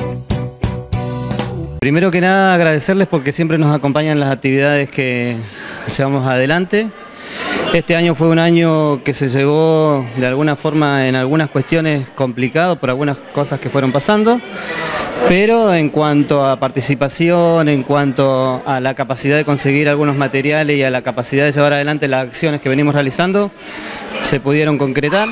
Primero que nada agradecerles porque siempre nos acompañan las actividades que llevamos adelante. Este año fue un año que se llevó de alguna forma en algunas cuestiones complicado por algunas cosas que fueron pasando, pero en cuanto a participación, en cuanto a la capacidad de conseguir algunos materiales y a la capacidad de llevar adelante las acciones que venimos realizando, se pudieron concretar.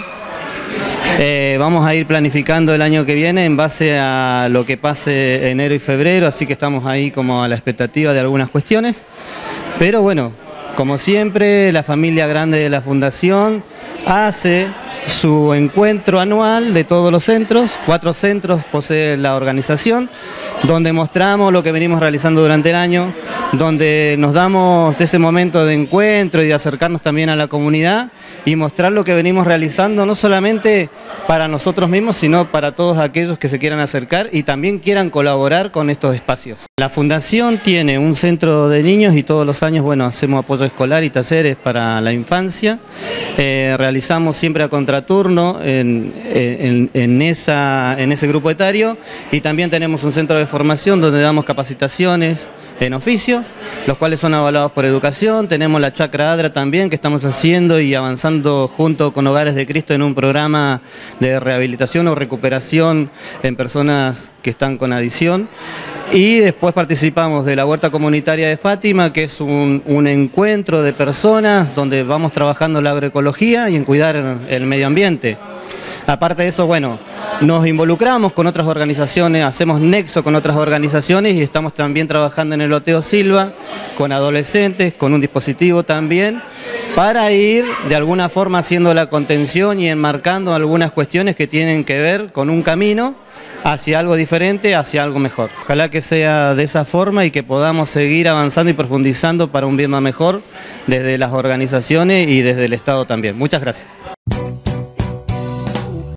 Vamos a ir planificando el año que viene en base a lo que pase enero y febrero, así que estamos ahí como a la expectativa de algunas cuestiones. Pero bueno, como siempre, la familia grande de la Fundación hace su encuentro anual de todos los centros. 4 centros posee la organización, donde mostramos lo que venimos realizando durante el año, donde nos damos ese momento de encuentro y de acercarnos también a la comunidad y mostrar lo que venimos realizando, no solamente para nosotros mismos, sino para todos aquellos que se quieran acercar y también quieran colaborar con estos espacios. La Fundación tiene un centro de niños y todos los años, bueno, hacemos apoyo escolar y talleres para la infancia. Realizamos siempre a contraturno en ese grupo etario, y también tenemos un centro de formación donde damos capacitaciones en oficios, los cuales son avalados por educación. Tenemos la Chacra Adra también, que estamos haciendo y avanzando junto con Hogares de Cristo en un programa de rehabilitación o recuperación en personas que están con adicción. Y después participamos de la Huerta Comunitaria de Fátima, que es un encuentro de personas donde vamos trabajando la agroecología y en cuidar el medio ambiente. Aparte de eso, bueno, nos involucramos con otras organizaciones, hacemos nexo con otras organizaciones y estamos también trabajando en el Loteo Silva, con adolescentes, con un dispositivo también, para ir de alguna forma haciendo la contención y enmarcando algunas cuestiones que tienen que ver con un camino hacia algo diferente, hacia algo mejor. Ojalá que sea de esa forma y que podamos seguir avanzando y profundizando para un bien más mejor desde las organizaciones y desde el Estado también. Muchas gracias.